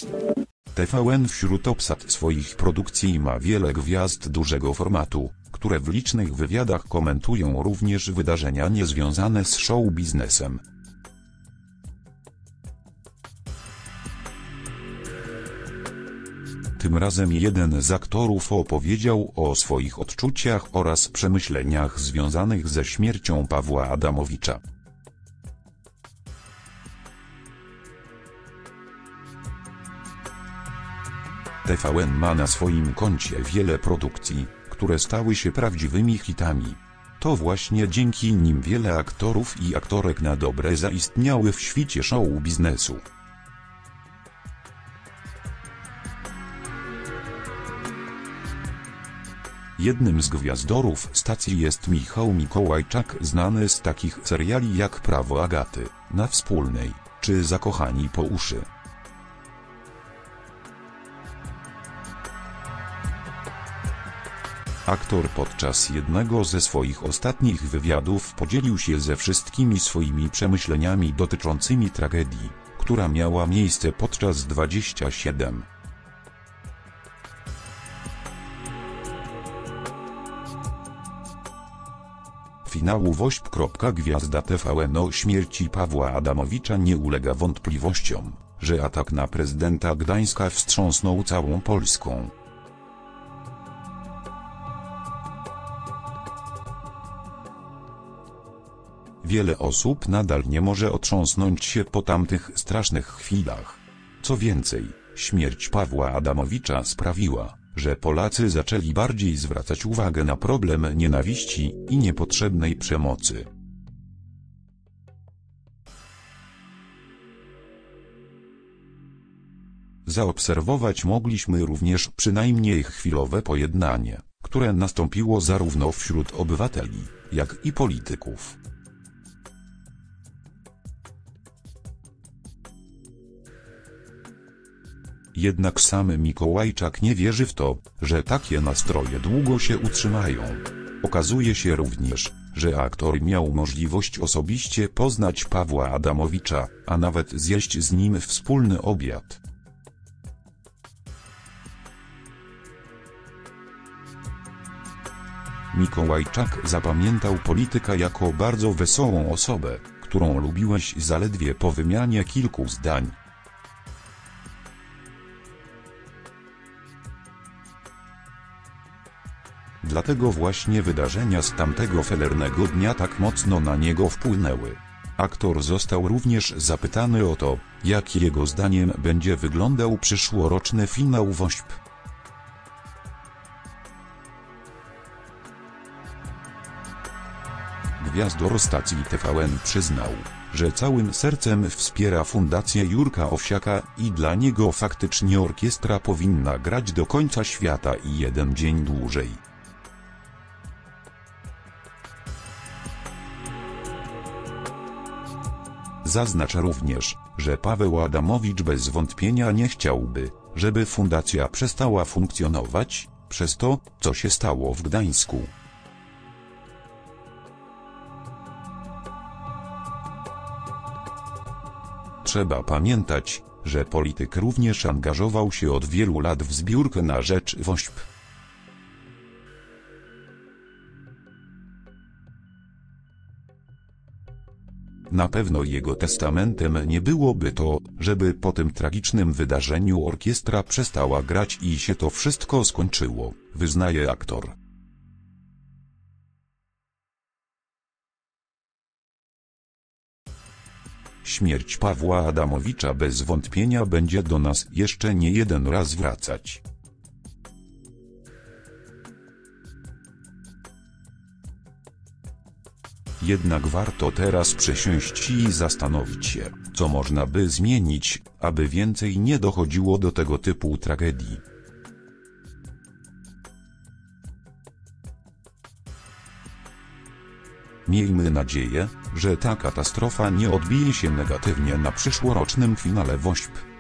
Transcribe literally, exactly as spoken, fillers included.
T V N wśród obsad swoich produkcji ma wiele gwiazd dużego formatu, które w licznych wywiadach komentują również wydarzenia niezwiązane z show biznesem. Tym razem jeden z aktorów opowiedział o swoich odczuciach oraz przemyśleniach związanych ze śmiercią Pawła Adamowicza. T V N ma na swoim koncie wiele produkcji, które stały się prawdziwymi hitami. To właśnie dzięki nim wiele aktorów i aktorek na dobre zaistniały w świecie show biznesu. Jednym z gwiazdorów stacji jest Michał Mikołajczak, znany z takich seriali jak Prawo Agaty, Na Wspólnej, czy Zakochani po uszy. Aktor podczas jednego ze swoich ostatnich wywiadów podzielił się ze wszystkimi swoimi przemyśleniami dotyczącymi tragedii, która miała miejsce podczas dwudziestego siódmego. Finału Wośp. Gwiazda T V N o śmierci Pawła Adamowicza nie ulega wątpliwościom, że atak na prezydenta Gdańska wstrząsnął całą Polską. Wiele osób nadal nie może otrząsnąć się po tamtych strasznych chwilach. Co więcej, śmierć Pawła Adamowicza sprawiła, że Polacy zaczęli bardziej zwracać uwagę na problem nienawiści i niepotrzebnej przemocy. Zaobserwować mogliśmy również przynajmniej chwilowe pojednanie, które nastąpiło zarówno wśród obywateli, jak i polityków. Jednak sam Mikołajczak nie wierzy w to, że takie nastroje długo się utrzymają. Okazuje się również, że aktor miał możliwość osobiście poznać Pawła Adamowicza, a nawet zjeść z nim wspólny obiad. Mikołajczak zapamiętał polityka jako bardzo wesołą osobę, którą lubiłeś zaledwie po wymianie kilku zdań. Dlatego właśnie wydarzenia z tamtego felernego dnia tak mocno na niego wpłynęły. Aktor został również zapytany o to, jak jego zdaniem będzie wyglądał przyszłoroczny finał Wośp. Gwiazdor stacji T V N przyznał, że całym sercem wspiera Fundację Jurka Owsiaka i dla niego faktycznie orkiestra powinna grać do końca świata i jeden dzień dłużej. Zaznacza również, że Paweł Adamowicz bez wątpienia nie chciałby, żeby fundacja przestała funkcjonować, przez to, co się stało w Gdańsku. Trzeba pamiętać, że polityk również angażował się od wielu lat w zbiórkę na rzecz Wośp. Na pewno jego testamentem nie byłoby to, żeby po tym tragicznym wydarzeniu orkiestra przestała grać i się to wszystko skończyło, wyznaje aktor. Śmierć Pawła Adamowicza bez wątpienia będzie do nas jeszcze nie jeden raz wracać. Jednak warto teraz przysiąść i zastanowić się, co można by zmienić, aby więcej nie dochodziło do tego typu tragedii. Miejmy nadzieję, że ta katastrofa nie odbije się negatywnie na przyszłorocznym finale Wośp.